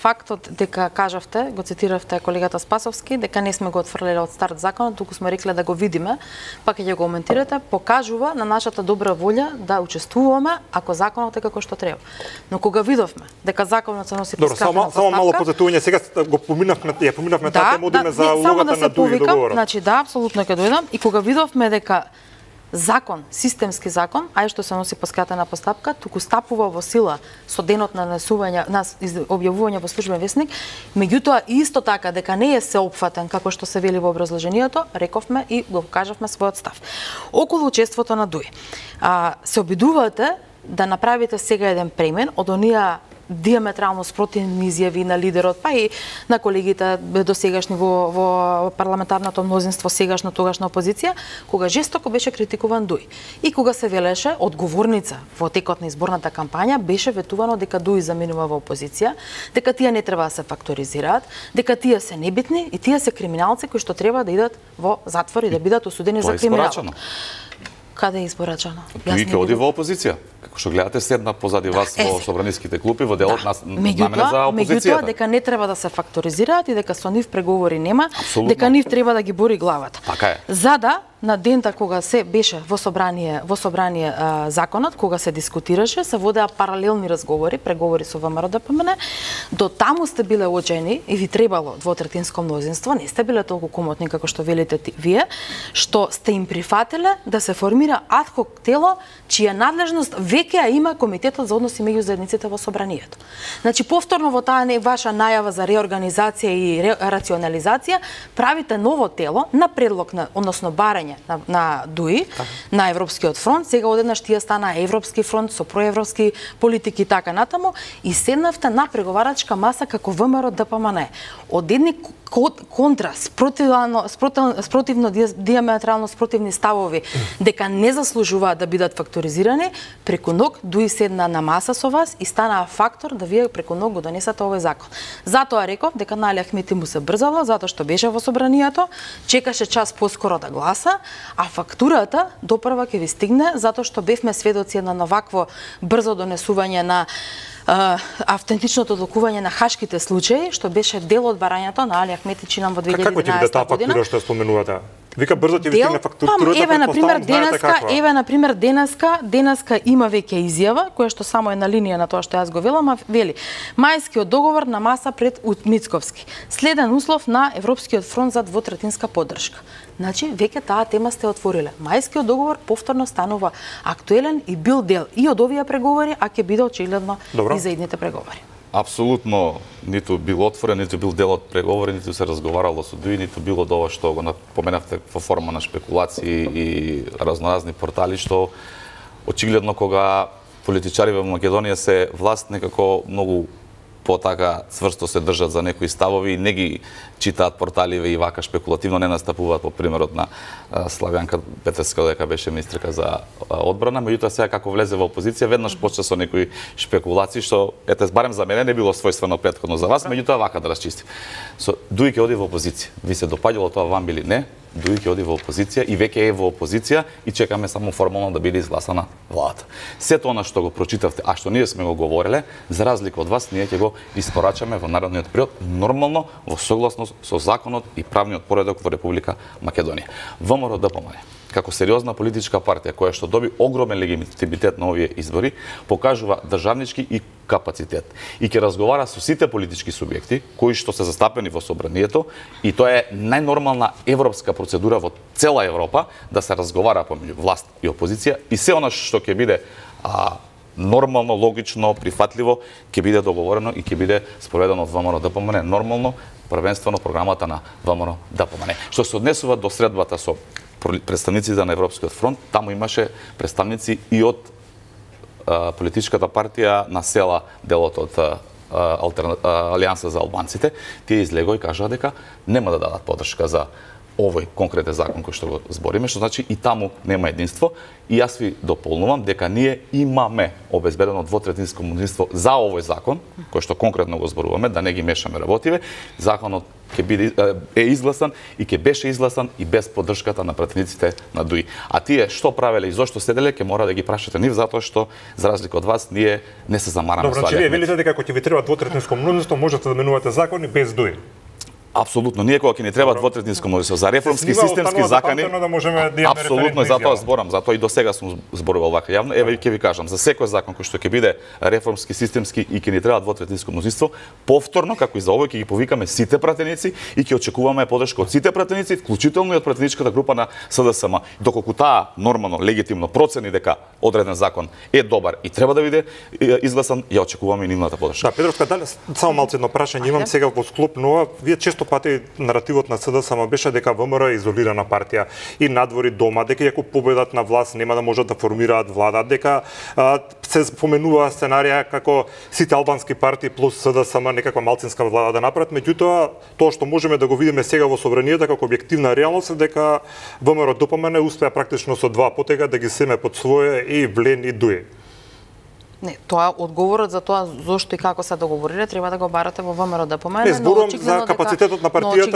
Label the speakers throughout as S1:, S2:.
S1: фактот дека кажавте, го цитиравте колегата Спасовски, дека не сме го отфрлеле од старт законот, туку сме рекле да го видиме, па ќе го коментирате, покажува на нашата добра волја да учествуваме ако законот е како што треба. Но кога видовме дека законот се носи поскапена
S2: само мало подсетување, сега го поминавме таа тема, одиме за улогата на дуи договорот.
S1: Значи да, апсолутно ќе дојдам и кога видовме дека закон, системски закон, ај што се носи по скратена постапка, туку стапува во сила со денот на нанесување, на објавување во службен весник, меѓутоа исто така дека не е сеопфатен како што се вели во образложението, рековме и го кажавме својот став. Околу учеството на ДУИ. Се обидувате да направите сега еден премен од оние диаметрално спротивни изјави на лидерот, па и на колегите досегашни во парламентарното мнозинство, сегашно тогашна опозиција, кога жестоко беше критикуван ДУИ. И кога се велеше одговорница во текот на изборната кампања, беше ветувано дека ДУИ заминува во опозиција, дека тие не треба да се факторизираат, дека тие се небитни и тие се криминалци кои што треба да идат во затвор и да бидат осудени за криминал. Каде е испорачано?
S3: ДУИ ќе оди во опозиција. Како што гледате, седна позади вас во собраниските клупи во делот на намена за опозицијата.
S1: Меѓутоа дека не треба да се факторизираат и дека со нив преговори нема, дека нив треба да ги бори главата.
S3: Така е.
S1: За да на дента кога се беше во собрание законот, кога се дискутираше, се водеа паралелни разговори, преговори со ВМРО-ДПМН, до таму сте биле оџени и ви требало двотретинско мнозинство, не сте биле толку комотни како што велите вие, што сте им прифателе да се формира адхок тело чија надлежност веќе ја има Комитетот за односи меѓу заедниците во собранието. Значи повторно во таа ваша најава за реорганизација и рационализација правите ново тело на предлог на, односно барање на ДУИ, на Европскиот фронт, сега одеднаш тие стана Европски фронт со проевропски политики и така натаму и седнавте на преговарачка маса како ВМРО-ДПМН. Од едни контра, спротивно диаметрално спротивни ставови дека не заслужуваат да бидат факторизирани, преку ног ДУИ седна на маса со вас и станаа фактор да вие преку ног го донесете овој закон. Затоа реков дека на Али Ахмети му се брзало, затоа што беше во собранието, чекаше час поскоро да гласа, а фактурата допрва ќе ви стигне затоа што бевме сведоци на вакво брзо донесување на автентичното толкување на хашките случаи, што беше дел од барањето на Али Ахмети чинам во 2011 година.
S2: Како ќе биде таа фактура што споменувате? Вика брзо ќе ви стигне фактурата,
S1: еве на пример денеска има веќе изјава која што само е на линија на тоа што јас го велам, вели мајскиот договор на маса пред Мицковски. Следен услов на Европскиот фронт за двотретинска поддршка. Значи, веќе таа тема сте отвориле. Мајскиот договор повторно станува актуелен и бил дел и од овие преговори, а ќе биде очигледно и за идните преговори.
S3: Апсолутно ниту бил отворен, ниту бил дел од преговори, ниту се разговарало со ДУИ, ниту било ова што го напоменавте во форма на шпекулации и разноразни портали, што очигледно кога политичари во Македонија се власт некако многу потака цврсто се држат за некои ставови и не ги читаат порталиве и вака шпекулативно не настапуваат по примерот на Славјанка Петерска дека беше министерка за одбрана, меѓутоа сега како влезе во опозиција веднаш почна со некои шпекулации што ете барем за мене не било својствено претходно за вас, меѓутоа вака да расчисти. Со ДУИ ќе оди во опозиција. Ви се допаѓало тоа вам или не? ДУИ ќе оди во опозиција и веќе е во опозиција и чекаме само формално да биде изгласана владата. Сето она што го прочитавте, а што ние сме го говореле, за разлика од вас, ние ќе го испорачаме во наредниот период нормално во согласност со законот и правниот поредок во Република Македонија. ВМРО-ДПМН како сериозна политичка партија која што доби огромен легитимитет на овие избори, покажува државнички и капацитет. И ќе разговара со сите политички субјекти кои што се застапени во собранието и тоа е најнормална европска процедура во цела Европа да се разговара помеѓу власт и опозиција и се она што ќе биде нормално, логично, прифатливо, ќе биде договорено и ќе биде спроведено од ВМРО-ДПМН нормално, првенствено програмата на ВМРО-ДПМН. Што се однесува до средбата со представниците на Европскиот фронт, таму имаше представници и од политичката партија на села, делот од Алијанса за албанците. Тие излегоа и кажаа дека нема да дадат поддршка за овој конкретен закон кој што го збориме, што значи и таму нема единство, и јас ви дополнувам дека ние имаме обезбедено двотретинско мнозинство за овој закон, кој што конкретно го зборуваме, да не ги мешаме работиве. Законот ќе биде изгласан и ќе беше изгласан и без поддршката на пратениците на ДУИ. А тие што правеле и зошто седеле, ќе мора да ги прашате нив, затоа што за разлика од вас ние не се замараме.
S2: Добро, значи вие велите дека ако ќе ви треба двотретинско мнозинство, можете да менувате закони без ДУИ.
S3: Апсолутно, ние кога ќе ни треба двотретинско мнозинство за реформски системски закони, апсолутно, затоа зборам, затоа и до сега сум зборувал вака јавно. Еве ќе ви кажам, за секој закон кој што ќе биде реформски системски и ќе ни треба двотретинско мнозинство, повторно како и за овој ќе ги повикаме сите пратеници и ќе очекуваме поддршка од сите пратеници, вклучително и од пратеничката група на СДСМ. Доколку таа нормално, легитимно процени дека одреден закон е добар и треба да биде изгласан, ја очекуваме и нивната поддршка.
S2: Да, Петровска, дали само малце едно прашање имам сега во склоп на ова. Вие често пати наративот на СДСМ беше дека ВМРО е изолирана партија и надвори дома, дека ако победат на власт нема да можат да формираат влада, дека се споменува сценарија како сите албански партии плюс СДСМ некаква малцинска влада да направат. Меѓутоа, тоа што можеме да го видиме сега во собранието како објективна реалност е дека ВМРО ДПМН успеа практично со два потега да ги семе под свое и Влен и ДУИ.
S1: Не, тоа одговорот за тоа зошто и како се договориле треба да го барате во ВМРО ДПМН.
S2: Не, зборувам за капацитетот на партијата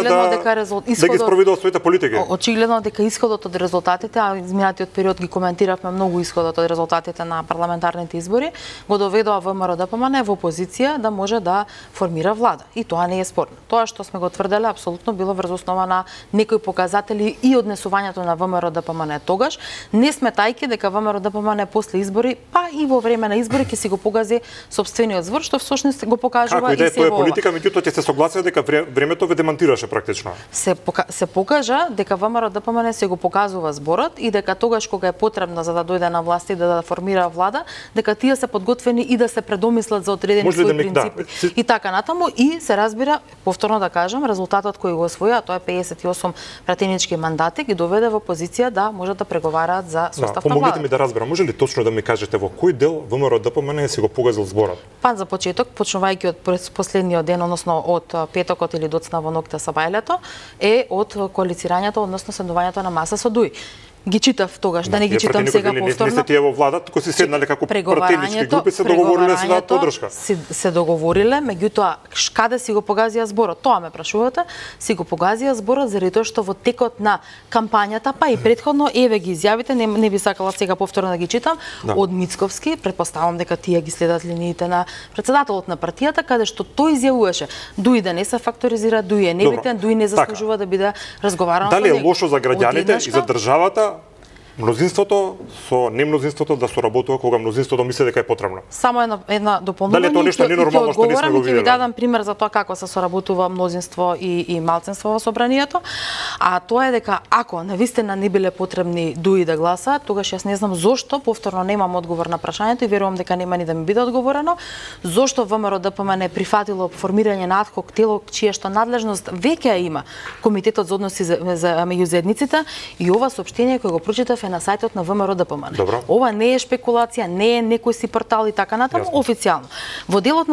S2: да ги спроведува своите политики.
S1: Очигледно дека исходот од резултатите, а изминатиот период ги коментиравме многу исходот од резултатите на парламентарните избори, го доведоа ВМРО ДПМН во позиција да може да формира влада. И тоа не е спорно. Тоа што сме го тврделе апсолутно било врз основа на некои показатели и однесувањето на ВМРО ДПМН тогаш. Не сметајќи дека ВМРО ДПМН после избори, па и во време на избори ќе си го погази сопствениот збор, што всушност го покажува и се во
S2: политика, меѓутоа ќе се согласија дека времето ве демантираше практично.
S1: Се покажа дека ВМРО ДПМН се го показува зборот и дека тогаш кога е потребно за да дојде на власт и да формира влада, дека тие се подготвени и да се предомислат за одредени своји принципи. И така натаму и се разбира, повторно да кажам, резултатот кој го освои, а тоа е 58 пратенички мандати, ги доведе во позиција да можат да преговараат за состав на влада.
S2: Помогнете ми да разберам, може ли точно да ми кажете во кој дел ВМРО ДПМН си го погазил зборот?
S1: Па за почеток, почнувајќи од последниот ден, односно од петокот или доцна во ноќта со бајлето, е од коалицирањето, односно седнувањето на маса со ДУИ. Ги читав тогаш, да не ги читам сега повторно.
S2: Не сте тие во влада, туку си седнале како пратенички групи, се договориле се дадат поддршка.
S1: Се договориле, меѓутоа каде си го погазија зборот? Тоа ме прашувате. Си го погазија зборот заради тоа што во текот на кампањата, па и претходно, еве ги изјавите, не би сакала сега повторно да ги читам, од Мицковски, претпоставам дека тие ги следат линиите на председателот на партијата, каде што тој изјавуваше ДУИ да не се факторизира, ДУИ е небитен, ДУИ не заслужува да биде разговарано со него.
S2: Дали е лошо за граѓаните и за државата мнозинството со немнозинството да соработува кога мнозинството мисли дека е потребно?
S1: Само една дополнување.
S2: Дали тоа нешто ненормално што не сме го виделе?
S1: Ќе ви дадам пример за тоа како се соработува мнозинство и малцинство во собранието. А тоа е дека ако навистина не биле потребни ДУИ да гласаат, тогаш јас не знам зошто, повторно немам одговор на прашањето и верувам дека нема ни да ми биде одговорено, зошто ВМРО ДПМН не прифатило формирање на адхок тело чија што надлежност веќе има Комитетот за односи меѓу заедниците и ова соопштение кој го прочитав на сајтот на ВМРО ДПМН. Ова не е шпекулација, не е некој си портал и така натаму, официјално. Во делот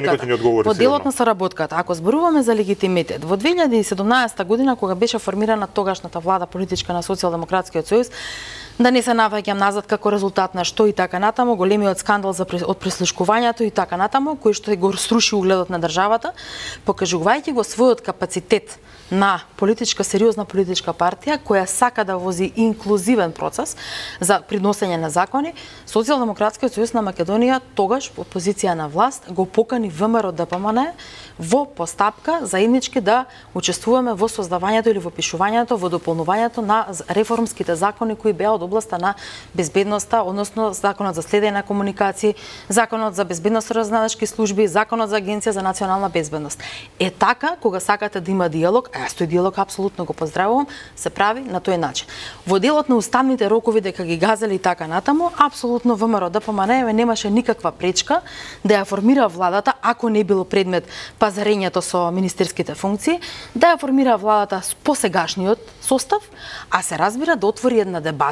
S1: на соработката, ако зборуваме за легитимитет, во 2017 година кога беше формирана тогашната влада политичка на Социјалдемократскиот сојуз, да не се наваѓам назад како резултат на што и така натаму, големиот скандал од прислушкувањето и така натаму, кој што го сруши угледот на државата, покажувајќи го својот капацитет на сериозна политичка партија која сака да вози инклузивен процес за приносење на закони, Социјалдемократскиот сојуз на Македонија тогаш во позиција на власт го покани ВМРО ДПМН во постапка заеднички да учествуваме во создавањето или во пишувањето, во дополнувањето на реформските закони кои беа од областа на безбедноста, односно Законот за следење на комуникации, Законот за безбедност разузнавачки служби, Законот за Агенција за национална безбедност. Е така, кога сакате да има диалог, а јас тој диалог апсолутно го поздравувам, се прави на тој начин. Во делот на уставните рокови дека ги газели и така натаму, апсолутно ВМРО ДПМН немаше никаква пречка да ја формира владата, ако не било предмет пазарењето со министерските функции, да ја формира владата по сегашниот состав, а се разбира да отвори една дебата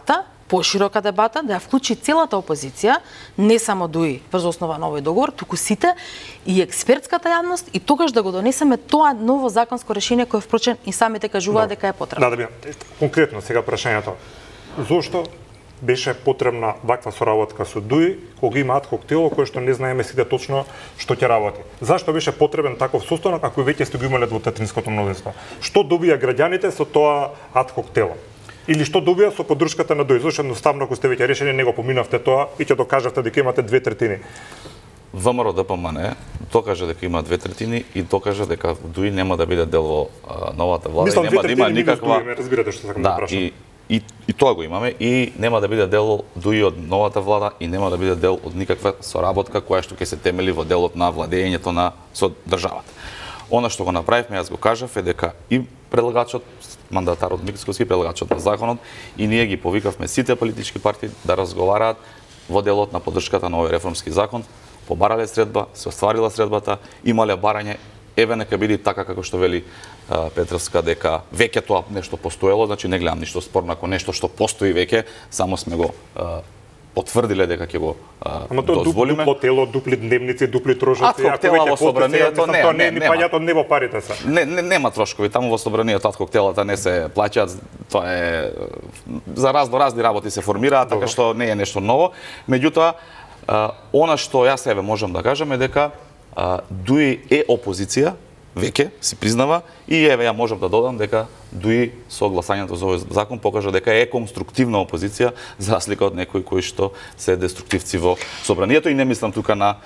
S1: поширока дебата, да ја вклучи целата опозиција, не само ДУИ врз основа на овој договор, туку сите и експертската јавност и тогаш да го донесеме тоа ново законско решение кое впрочем и самите кажуваат дека е потребно.
S2: Да, конкретно сега прашањето. Зошто беше потребна ваква соработка со ДУИ, кога има ад хок тело кое што не знаеме сите точно што ќе работи? Зашто беше потребен таков состанок ако веќе сте го имале двотретинското мнозинство? Што добија граѓаните со тоа ад хок тело? Или што добија со поддршката на ДУИ? Зашто едноставно ако сте веќе решени не го поминавте тоа и ќе докажавте дека имате 2/3?
S3: ВМРО ДПМН докажа дека има 2/3 и докажа дека ДУИ нема да биде дел во новата влада.
S2: Мислам,
S3: и нема да има никаква...
S2: разбирате што сакам да прашам.
S3: И тоа го имаме и нема да биде дел ДУИ од новата влада и нема да биде дел од никаква соработка која што ќе се темели во делот на владењето со државата. Она што го направивме, јас го кажав, е дека и предлагачот, мандатарот Мицкоски, предлагачот на законот, и ние ги повикавме сите политички партии да разговараат во делот на поддршката на овој реформски закон, побарале средба, се остварила средбата, имале барање, еве нека биде така како што вели Петровска, дека веќе тоа нешто постоело, значи не гледам ништо спорно ако нешто што постои веќе, само сме го потврдиле дека ќе го дозволиме.
S2: Дупло тело, дупли дневници, дупли трошоци,
S3: ако веќе во собранието
S2: не паѓаат од небо парите се.
S3: Нема трошкови, таму во собранието ад хок телата не се плаќаат, тоа е за разни работи се формираат, така што не е нешто ново. Меѓутоа, она што јас еве можам да кажам е дека ДУИ е опозиција, веќе си признава, и еве ја можам да додам дека ДУИ со гласањето за овој закон покажа дека е конструктивна опозиција за разлика од некои кои што се деструктивци во собранието, и не мислам тука на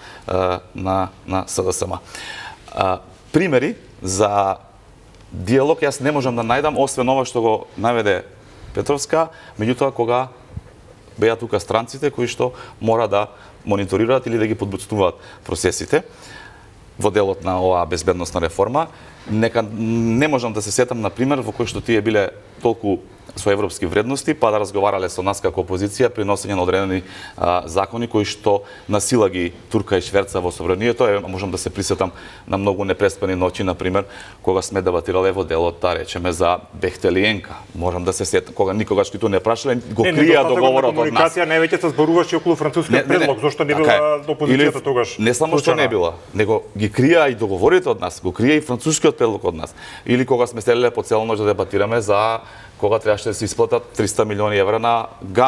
S3: СДСМ. Примери за диалог јас не можам да најдам освен ова што го наведе Петровска, меѓутоа кога беа тука странците кои што мора да мониторираат или да ги подбуцнуваат процесите во делот на оваа безбедносна реформа. Нека не можам да се сетам на пример во кој што тие биле толку со европски вредности, па да разговарале со нас како опозиција при носење на одредени закони кои што на сила ги турка и шверца во собранието. Можам да се присетам на многу непреспани ноќи, на пример, кога сме дебатирале во делот, да речеме, за Бехтелиенка. Можам да се сетам, кога никогаш ниту не прашале, го крија договорот од нас.
S2: Комуникација највеќе се зборуваше околу францускиот предлог, зошто не била опозицијата тогаш?
S3: Не само што не била, него ги крија и договорите од нас, го крија и францускиот предлог од нас. Или кога сме седеле по цела ноќ да дебатираме за кога требаше да се исплатат 300 милиони евра на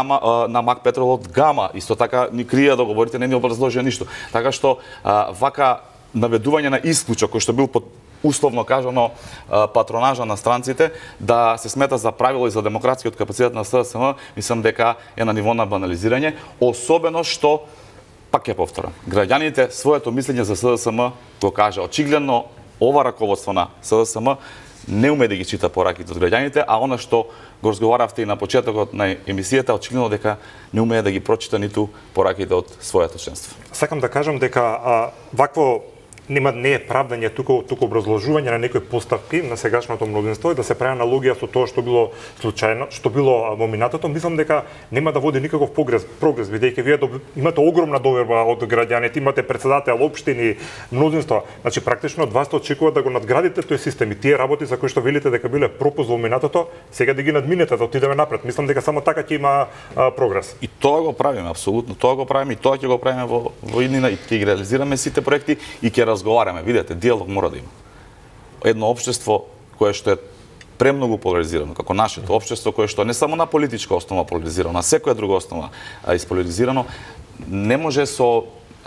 S3: Мак Петрол од Гама. Исто така ни крија договорите, не ни образложија ништо. Така што вака наведување на исклучок кој што бил под условно кажано патронажа на странците да се смета за правило и за демократскиот капацитет на СДСМ, мислам дека е на ниво на банализирање, особено што пак ќе повторам. Граѓаните своето мислење за СДСМ го кажа. Очигледно ова раководство на СДСМ не уме да ги чита пораките од граѓаните, а она што го разговаравте и на почетокот на емисијата, очигледно дека не умее да ги прочита ниту пораките од своето членство.
S2: Сакам да кажам дека вакво не е правдање, туку образложување на некои поставки на сегашното мнозинство и да се прави аналогија со тоа што било случајно, што било во минатото, мислам дека нема да води никаков прогрес, бидејќи вие имате огромна доверба од граѓаните, имате претседател, општини, мнозинство. Значи практично од вас се очекува да го надградите тој систем и тие работи за кои што велите дека биле пропуст во минатото, сега да ги надминете, да отидеме напред. Мислам дека само така ќе има прогрес.
S3: И тоа го правиме, апсолутно, тоа го правиме и тоа ќе го правиме во иднина и ќе ги реализираме сите проекти и ќе разговараме. Видете, диалог мора да има. Едно општество кое што е премногу поларизирано, како нашето општество, кое што не само на политичка основа поларизирано, на секоја друга основа исполаризирано, не може со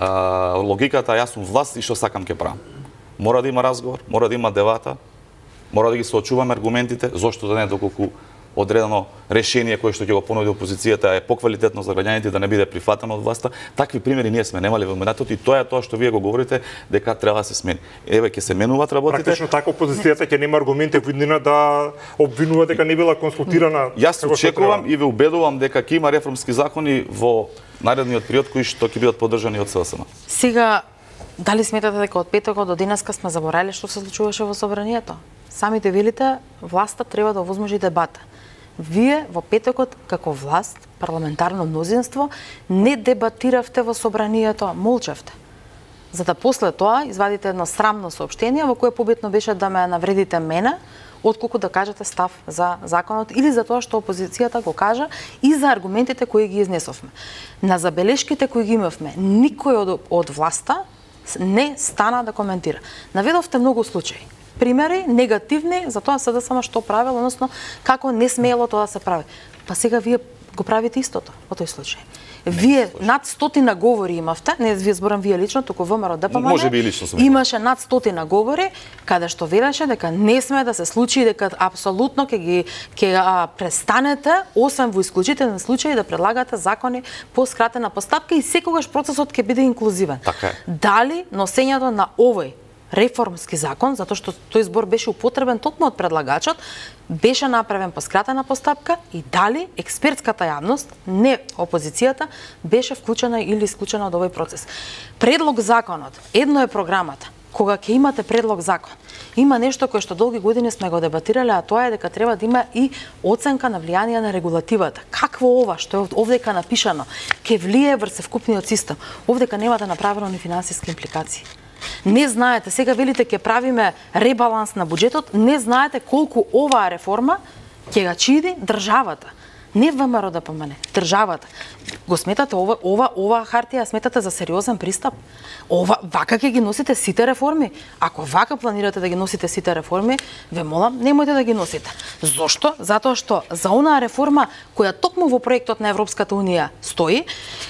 S3: логиката јас сум власт и што сакам ќе правам. Мора да има разговор, мора да има дебата, мора да ги соочуваме аргументите, зошто да не, доколку одредено решение кое што ќе го понуди опозицијата е поквалитетно за граѓаните, да не биде прифатено од власта. Такви примери ние сме немале во минатото и тоа е тоа што вие го говорите дека треба да се смени. Еве ќе се менуваат работите.
S2: Практично така опозицијата ќе нема аргументи во иднина да обвинува дека не била консултирана.
S3: Јас очекувам и ве убедувам дека ќе има реформски закони во наредниот период кои што ќе бидат поддржани од СДСМ.
S1: Сега, дали сметате дека од петокот до денеска сме заборали што се случуваше во собранието? Самите велите, власта треба да овозможи дебата. Вие во петокот како власт, парламентарно мнозинство, не дебатиравте во собранието, молчавте. за да после тоа извадите едно срамно соопштение во кое побитно беше да ме навредите мене, отколку да кажете став за законот или за тоа што опозицијата го кажа и за аргументите кои ги изнесовме. На забелешките кои ги имавме, никој од власта не стана да коментира. Наведовте многу случаи. Примери негативни за тоа СДСМ што правил, односно како не смеело тоа да се прави. Па сега вие го правите истото во тој случај. Вие над 100 говори имавте, не вие зборам вие лично, туку ВМРО ДПМН.
S3: Може би лично сум.
S1: Имаше над 100 говори каде што велеше дека не сме да се случи, дека апсолутно ќе престанете, освен во исклучителни случаи да предлагате закони по скратена постапка и секогаш процесот ќе биде инклузивен.
S3: Така е.
S1: Дали носењето на овој реформски закон, затоа што тој збор беше употребен токму од предлагачот, беше направен по скратена постапка и дали експертската јавност, не опозицијата, беше вклучена или исклучена од овој процес. Предлог законот, едно е програмата. Кога ќе имате предлог закон, има нешто кое што долги години сме го дебатирале, а тоа е дека треба да има и оценка на влијание на регулативата. Какво ова што е овдека напишано ќе влие врз вкупниот систем? Овдека немате направено ни финансиски импликации. Не знаете, сега велите ќе правиме ребаланс на буџетот, не знаете колку оваа реформа ќе го чиди државата. Не ВМРО ДПМН, државата. Го сметате ова хартија сметате за сериозен пристап? Вака ќе ги носите сите реформи? Ако вака планирате да ги носите сите реформи, ве молам, немојте да ги носите. Зошто? Затоа што за онаа реформа која токму во проектот на Европската унија стои,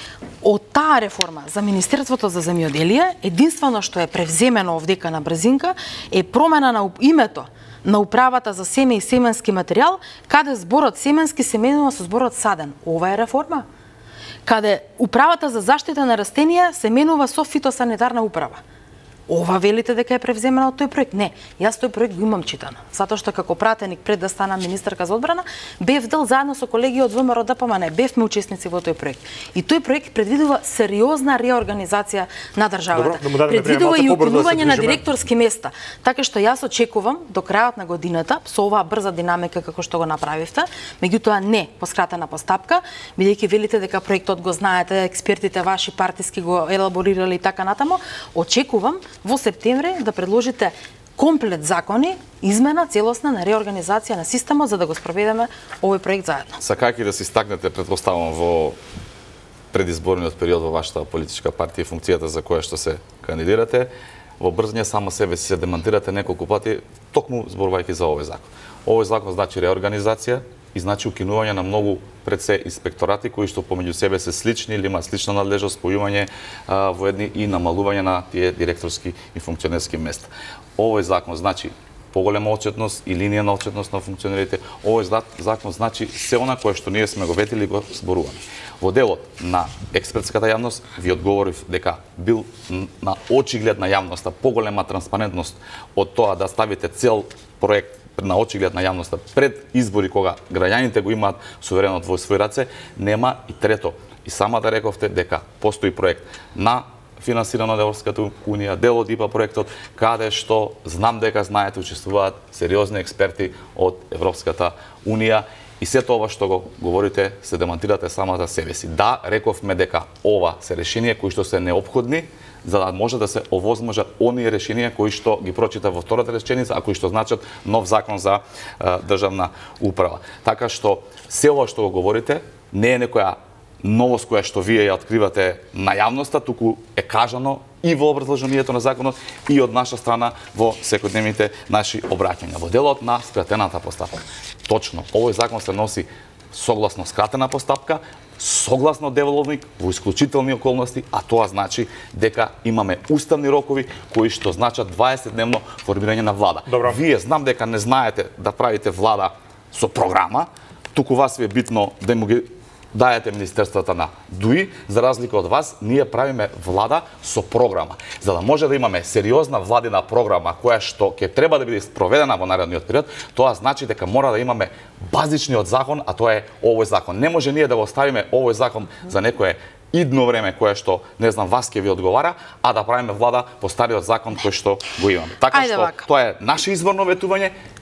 S1: од таа реформа за Министерството за земјоделие, единствено што е превземено овдека на брзинка е промена на името на управата за семе и семенски материјал, каде зборот семенски се менува со зборот саден. Ова е реформа. Каде управата за заштита на растенија се менува со фитосанитарна управа. Ова велите дека е превземена од тој проект? Не, јас тој проект го имам читано. Затоа што како пратеник пред да стана министерка за одбрана, бев дел заедно со колеги од ВМРО ДПМН, бевме учесници во тој проект. И тој проект предвидува сериозна реорганизација на државата.
S2: Добро,
S1: предвидува и укинување на директорски места. Така што јас очекувам до крајот на годината со оваа брза динамика како што го направивте, меѓутоа не по скратена постапка, бидејќи велите дека проектот го знаете, експертите ваши партиски го елаборирале и така натаму, очекувам во септември да предложите комплет закони, измена целосна на реорганизација на системот за да го спроведеме овој проект заедно.
S3: Сакајќи да се истакнете, претпоставувам во предизборниот период во вашата политичка партија и функцијата за која што се кандидирате, во брзање само себе си се демантирате неколку пати, токму зборувајќи за овој закон. Овој закон значи реорганизација и значи укинување на многу пред се инспекторати кои што помеѓу себе се слични или имаат слична надлежност, спојување во едни и намалување на тие директорски и функционерски места. Овој закон значи поголема отчетност и линија на отчетност на функционерите. Овој закон значи се она кое што ние сме го ветили и го зборуваме. Во делот на експертската јавност ви одговорив дека бил на очиглед на јавноста поголема транспарентност од тоа да ставите цел проект на очиглед на јавноста пред избори кога граѓаните го имаат суверенот во своји раце, нема. И трето, и самата рековте дека постои проект на финансирано од Европската унија, дел од ИПА проектот, каде што знам дека знаете учествуваат сериозни експерти од Европската унија и сето ова што го говорите се демантирате самата себе си. Да, рековме дека ова се решенија кои што се неопходни за да може да се овозможат оние решенија кои што ги прочита во втората реченица, а кои што значат нов закон за државна управа. Така што се ова што го говорите не е некоја новост која што вие ја откривате на јавноста, туку е кажано и во образложението на законот и од наша страна во секојдневните наши обраќања. Во делот на скратената постапка. Точно, овој закон се носи согласно скратена постапка, согласно деволовник во исклучителни околности, а тоа значи дека имаме уставни рокови кои што значат 20-дневно формирање на влада.
S2: Добро.
S3: Вие знам дека не знаете да правите влада со програма, туку вас ви е битно да му ги дајете министерствата на ДУИ, за разлика од вас, ние правиме влада со програма. За да може да имаме сериозна владина програма која што ќе треба да биде спроведена во наредниот период, тоа значи дека мора да имаме базичниот закон, а тоа е овој закон. Не може ние да го оставиме овој закон за некое идно време кое што, не знам, вас ќе ви одговара, а да правиме влада по стариот закон кој што го имаме. Така што тоа е наше изборно ветување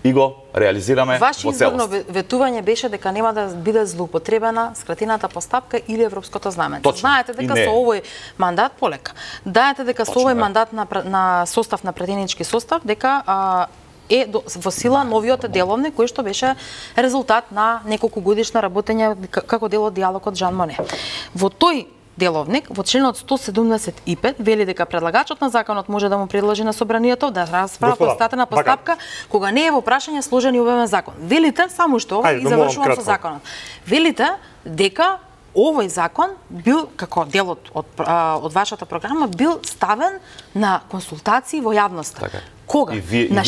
S3: и го реализираме
S1: Ваше
S3: во
S1: изборно
S3: целост.
S1: ветување беше дека нема да биде злоупотребена скратената постапка или европското знаменце.
S3: Точно.
S1: Знаете дека со овој мандат полека. Знаете дека со овој мандат на состав на пратенички состав дека е во сила новиот деловник кој што беше резултат на неколку годишно работење како дел од диалогот Жан Моне. Во тој деловник, во членот 175, вели дека предлагачот на законот може да му предложи на собранието да расправа по статена постапка кога не е во прашање сложен и обемен закон. Велите само што и завршувам со законот. Велите дека овој закон бил како дел од вашата програма бил ставен на консултации во јавноста.
S3: Така.
S1: Кога? На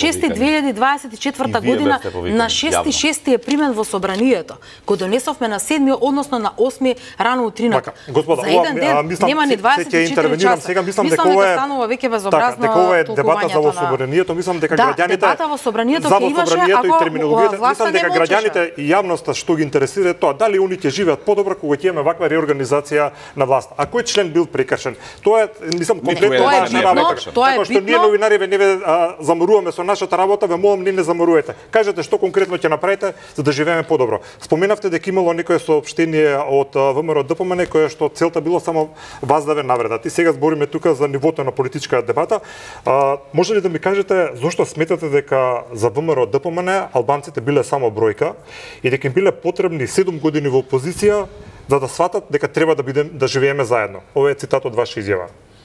S1: 6.6.2024 година, на 6.6 е примен во собранието, кој донесовме на 7, односно на 8 рано утринок.
S2: Господа,
S1: за еден ден нема ни 24 часа.
S2: Сега мислам
S1: дека ова станува веќе безобразно
S2: дебата за во собранието, мислам дека граѓаните
S1: дебата во собранието
S2: ќе имаше ако
S1: и терминологијата,
S2: мислам дека граѓаните и јавноста што ги интересира тоа дали они ќе живеат подобро кога ќе имаме ваква реорганизација на власт. А кој член бил прекршен? Тоа е мислам конкретно важна работа. Така што ние новинари не заморуваме со нашата работа, ве молам не заморувате. Кажете што конкретно ќе направите за да живееме подобро. Споменавте дека имало некое соопштение од ВМРО ДПМН кое што целта било само вас да ве навредат. И сега збориме тука за нивото на политичка дебата. Може ли да ми кажете зошто сметате дека за ВМРО ДПМН албанците биле само бројка и дека им биле потребни 7 години во опозиција за да сватат дека треба да живееме заедно? Ова е цитат од ваша изјава.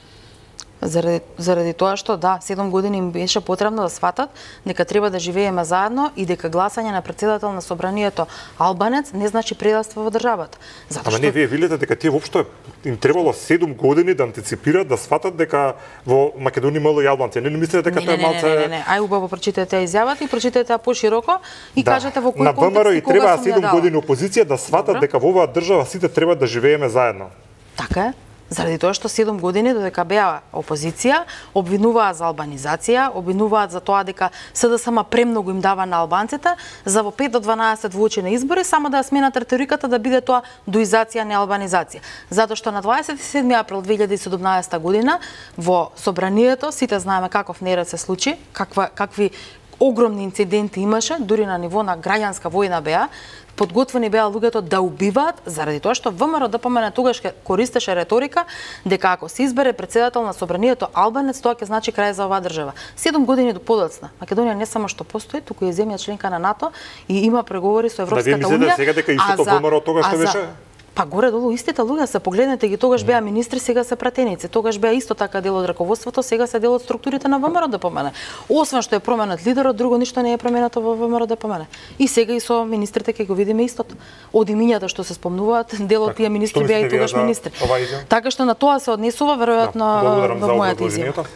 S1: Заради тоа што да, 7 години им беше потребно да сватат дека треба да живееме заедно и дека гласање на председател на собранието албанец не значи предавство во државата.
S2: Ама не, вие велите дека тие воопшто им требало 7 години да антиципираат, да сватат дека во Македонија имало и албанци. Не мислите дека тоа е малце...
S1: Не. Ај убаво прочитете изјавата и прочитете ја пошироко и кажете во кој контекст
S2: и кога сум ја дала. На ВМРО и треба 7 години опозиција да сватат дека во оваа држава сите треба да живееме заедно.
S1: Така е. Заради тоа што 7 години додека беа опозиција, обвинуваат за албанизација, обвинуваат за тоа дека СДСМ премногу им дава на албанците, за во 5 до 12 воочи на избори само да ја сменат реториката да биде тоа дуизација, не албанизација. Затоа што на 27 април 2017 година во собранието сите знаеме каков неред се случи, какви огромни инциденти имаше, дури на ниво на граѓанска војна беа. Подготвени беа луѓето да убиваат заради тоа што ВМРО ДПМН тогаш користеше реторика дека ако се избере председател на собранието албанец, тоа ќе значи крај за оваа држава. 7 години до подоцна Македонија не само што постои, туку е земја членка на НАТО и има преговори со Европската унија.
S2: Сега дека истото ВМРО тогаш што беше?
S1: Па горе-долу истите луѓе се, погледнете ги, тогаш беа министри, сега се пратеници, тогаш беа исто така дел од раководството, сега се дел од структурите на ВМРО ДПМН. Освен што е променет лидерот, друго ништо не е променето во ВМРО ДПМН. И сега и со министрите ќе го видиме истото. Од имињата што се спомнуваат, дел од тие министри беа и тогаш министри. Така што на тоа се однесува веројатно во мојата изјава.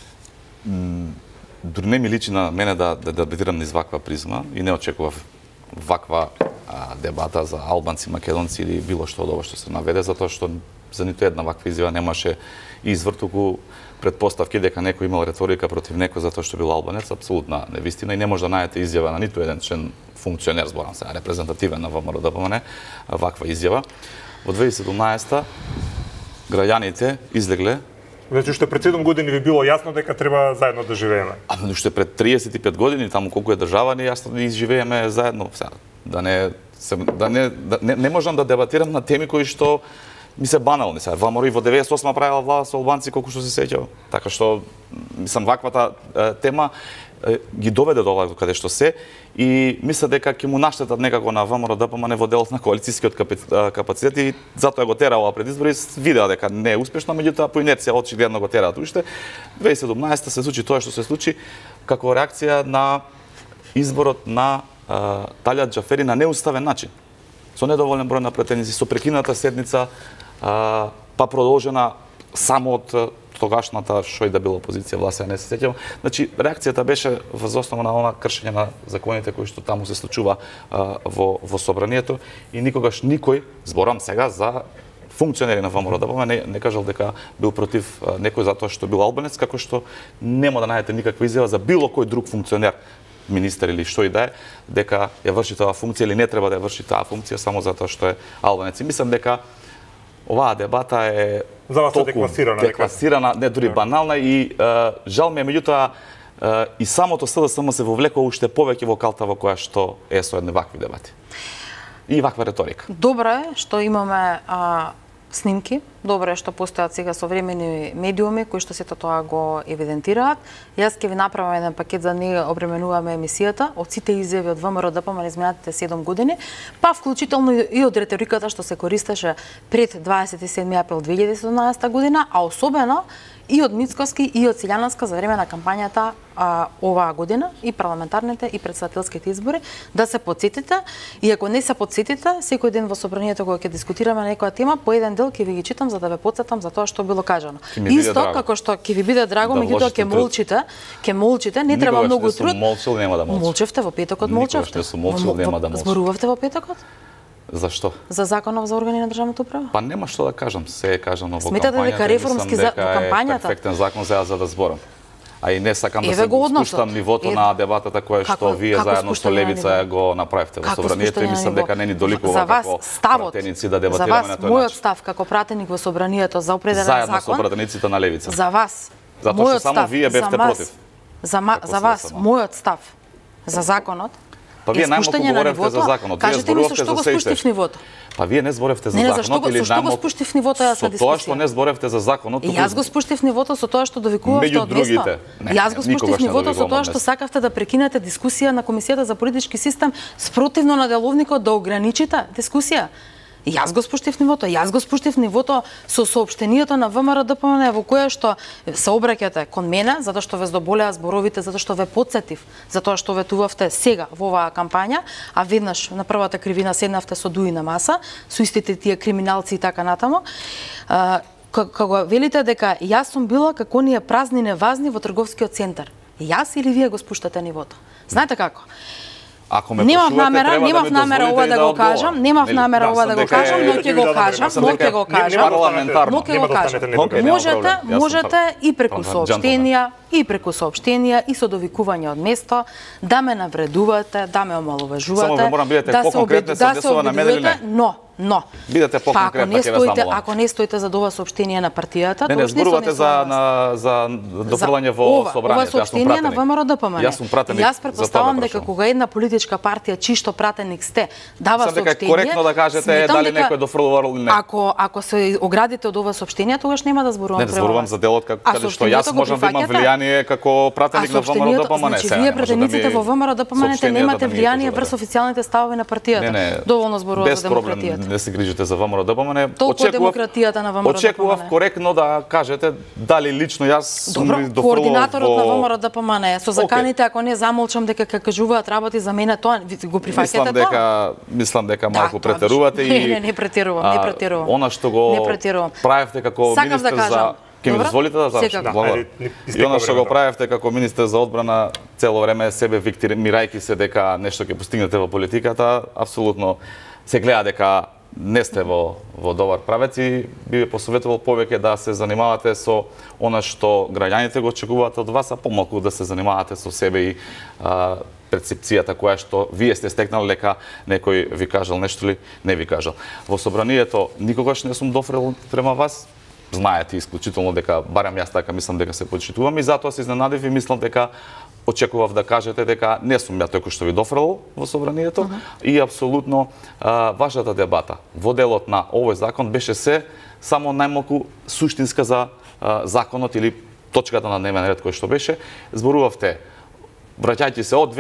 S3: Дури не ми личи на мене да дебатирам низ ваква призма и не очекував ваква дебата за албанци, македонци или било што од ова што се наведе, затоа што за ниту една ваква изјава немаше извр, туку предпоставки дека некој имал реторика против некој затоа што бил албанец, апсолутна невистина и не може да најдете изјава на ниту еден член функционер, зборам се, репрезентативен на ВМРО ДПМН, ваква изјава. Во 2017 граѓаните излегле.
S2: Значи уште пред 7 години ви било јасно дека треба заедно да живееме.
S3: Уште пред 35 години, таму колку е држава, не јасно да изживееме заедно. Не можам да дебатирам на теми кои што ми се банални. ВМРО и во 98 правила влада со албанци колку што се сеќавам. Така што мислам ваквата тема ги доведе до оваа каде што се и мисля дека ќе му наштетат некако на ВМРО ДПМН во делот на коалицијскиот капацитет и затоа го тера ова пред избори, видеа дека не е успешно, меѓутоа по инерција очигледно го тераат уште. 2017 се случи тоа што се случи како реакција на изборот на Талјат Џафери на неуставен начин. Со недоволен број на пратеници, со прекината седница, па продолжена само од тогашната што и да била опозиција власт, не се сеќавам. Значи реакцијата беше во основа на она кршење на законите кои што таму се случува во собранието и никогаш никој, зборам сега за функционери на ВМРО ДПМН, не кажал дека бил против некој затоа што бил албанец, како што нема да најдете никаква изјава за било кој друг функционер, министер или што и да е, дека ја врши таа функција или не треба да ја врши таа функција само затоа што е албанец. И мислам дека оваа дебата е
S2: за вас
S3: толку декласирана, не дури банална и жал ми е, меѓутоа и самото СДСМ се вовлекува уште повеќе во калта во која што е со едни вакви дебати. И ваква риторика.
S1: Добро е што имаме снимки, добро е што постојат сега современи медиуми кои што сето тоа го евидентираат. Јас ќе ви направам еден пакет за не обременуваме емисијата од сите изјави од ВМРО ДПМН изминатите 7 години, па вклучително и од риториката што се користеше пред 27 април 2017 година, а особено и од Мицкоски и од Силјановска за време на кампањата оваа година, и парламентарните и претседателските избори, да се потсетите, и ако не се потсетите, секој ден во собранието кога ќе дискутираме некоја тема, по еден дел ќе ви ги читам за да ве потсетам за тоа што било кажано. Исто како што ќе ви биде драго, меѓутоа ќе молчите, не треба многу труд.
S3: Никогаш не сум молчил, нема да молчам.
S1: Молчевте во петокот, молчевте.
S3: Никогаш не сум молчил, нема да молчам.
S1: Зборувавте во петокот?
S3: Зашто?
S1: За законов за органи на државната управа?
S3: Па нема што да кажам, се е кажано во кампањата.
S1: Сметате дека реформски за кампањата?
S3: Перфектен закон за да зборам. А и не сакам да се спуштам нивото на дебатата која што вие заедно со Левица го направивте во собранието и мислам дека не ни доликува како пратеници да дебатираме на тој начин.
S1: Мојот став како пратеник во собранието за определен закон.
S3: Заедно со пратениците на Левица.
S1: За вас.
S3: Затоа што само вие бевте против.
S1: За вас, мојот став за законот.
S3: Па вие најмалку говоревте за законот.
S1: Кажете ми зашто го спуштив нивото.
S3: Па вие не зборевте за законот или
S1: зашто го спуштив нивото јас на дискусија?
S3: Со тоа што не зборевте за законот.
S1: Јас го спуштив нивото со тоа што довикувавте од место. Јас го спуштив нивото со тоа што сакавте да прекинете дискусија на Комисијата за политички систем спротивно на деловникот да ограничите дискусија. Јас го спуштив нивото со соопштението на ВМРО ДПМН во кое што се обраќате кон мене затоа што ве здоболеа зборовите, затоа што ве потсетив, затоа што ветувавте сега во оваа кампања, а веднаш на првата кривина седнавте со Дуи на маса, со истите тие криминалци и така натаму. Кога велите дека јас сум била како оние празни невазни во трговскиот центар. Јас или вие го спуштате нивото? Знаете како? Немав намера ова да го кажам, но ќе го кажам. Можете и преку соопштенија и со довикување од место да ме навредувате, да ме омаловажувате, да се обидувате, но
S3: бидете поконкретна, ќе ве замолам.
S1: Ако не стоите за ова соопштение на партијата,
S3: не зборувате за дофрлање во собранието.
S1: Ова соопштение на ВМРО ДПМН.
S3: Јас сум пратеник.
S1: Јас претпоставам дека кога една политичка партија чишто пратеник сте, дава соопштение.
S3: Дека е коректно да кажете дали некој дофрлувал или не.
S1: Ако се оградите од ова соопштение, тогаш нема да зборувам
S3: према. Не зборувам за делот каде што јас можам да имам влијание како пратеник на ВМРО ДПМН.
S1: Значи вие пратениците во ВМРО ДПМН немате влијание врз официјалните ставови на партијата. Доволно зборува за демократијата.
S3: Не се грижите за ВМРО ДПМН.
S1: Очекував
S3: коректно да кажете дали лично јас сум дофрлувал
S1: координаторот на ВМРО ДПМН со заканите, ако не замолчам дека кажуваат работи за мене, тоа го прифаќате тоа?
S3: Мислам дека малку претерувате и
S1: не претерувам.
S3: Она што го правевте како министер за Ке ми дозволите да завршам? И она што го правевте како министер за одбрана цело време себе виктимирајќи се дека нешто ќе постигнете во политиката, апсолутно се гледа дека не сте во добар правец и би ве посоветувал повеќе да се занимавате со она што граѓаните го очекуваат од вас, а помалку да се занимавате со себе и перцепцијата која што вие сте стекнали дека некој ви кажал нешто или не ви кажал. Во собранието никогаш не сум дофрел према вас. Знаете исклучително дека барем јас така мислам дека се почитувам и затоа се изненадив и мислам дека очекував да кажете дека не сум ја тој кој што ви дофрел во собранието и апсолутно вашата дебата во делот на овој закон беше се само најмалку суштинска за законот или точката на дневен ред кој што беше. Зборувавте враќајќи се од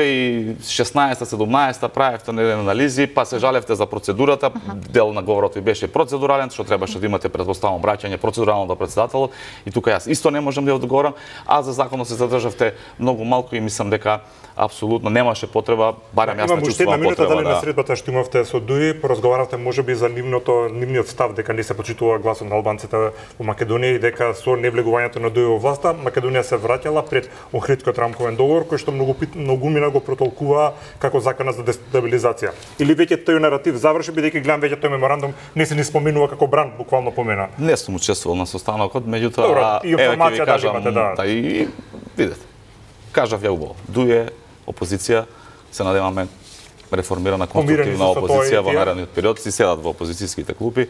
S3: 2016-17 правевте анализи, па се жалевте за процедурата, дел на говорот ви беше процедурален, што требаше да имате предпоставено враќање процедурално до председателот и тука јас исто не можам да ја одговорам, а за законот се задржавте многу малку и мислам дека апсолутно немаше потреба, барем јас не чувствувам потреба.
S2: Дали на средбата што имавте со Дуи, поразговаравте можеби за нивниот став дека не се почитува гласот на албанците во Македонија и дека со невлегувањето на Дуи во власта, Македонија се враќала пред Охридскиот рамковен договор кој што многумина го протолкува како закана за дестабилизација. Или веќе тој наратив заврши, бидејќи гледам веќе тој меморандум не се ни споменува како Бранд буквално помена.
S3: Не сум учествувал на состанокот, меѓутоа
S2: информација да имате, да.
S3: И видете. Кажав ја убаво. Дуе опозиција, се надеваме реформирана конструктивна опозиција во наредниот период, си седат во опозицијските клупи,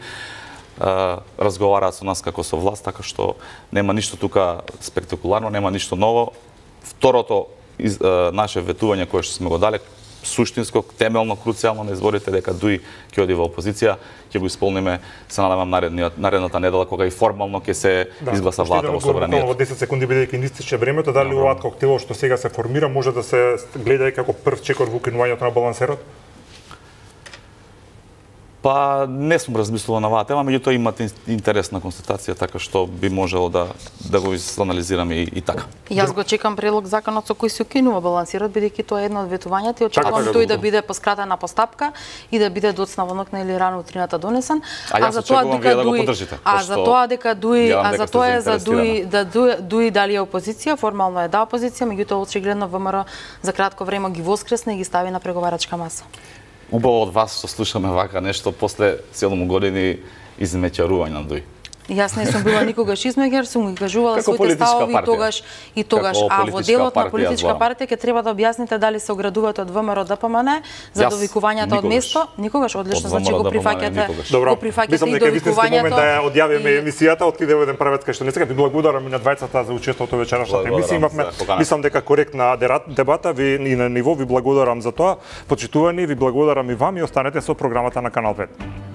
S3: разговараат со нас како со власт, така што нема ништо тука спектакуларно, нема ништо ново. Второто наше ветување кое што сме го дале суштинско, темелно, круцијално на изборите дека ДУИ ќе оди во опозиција, ќе го исполниме, се надевам наредната недела кога и формално ќе се изгласа владата во собранието.
S2: Во 10 секунди бидејќи ни истече времето, дали оваа коктел што сега се формира може да се гледа и како прв чекор во укинувањето на балансерот?
S3: Па не сум размислувал на оваа тема, меѓутоа имате интересна констатација, така што би можело да го анализираме и така.
S1: Јас го чекам прилог законот со кој се укинува балансирот, бидејќи тоа е едно од ветувањата и очекувам тој да биде поскратена постапка и да биде доцна во ноќна или рано утрината донесен.
S3: А за тоа дека да го поддржите.
S1: За тоа дека ДУИ, за тоа е за ДУИ дали е опозиција, формално е опозиција, меѓутоа очигледно ВМРО за кратко време ги воскресна и ги стави на преговарачка маса.
S3: Убаво од вас што слушаме вака нешто после 7 години измеќарување на ДУИ.
S1: Јас не сум била никогаш измеѓар, сум ги кажувала своите ставови и тогаш, а во делот на политичка партија ќе треба да објасните дали се оградувате од ВМРО ДПМН за довикувањата од место, никогаш одлично, значи го прифаќате.
S2: Добро, мислам дека вистински момент да ја одјавиме емисијата, отидеме еден правец кај што не сега ви благодарам и на двајцата за учеството во вечерашната емисија. Имавме, мислам дека коректна дебата, ви и на ниво ви благодарам за тоа. Почитувани, ви благодарам и вам и останете со програмата на Канал 5.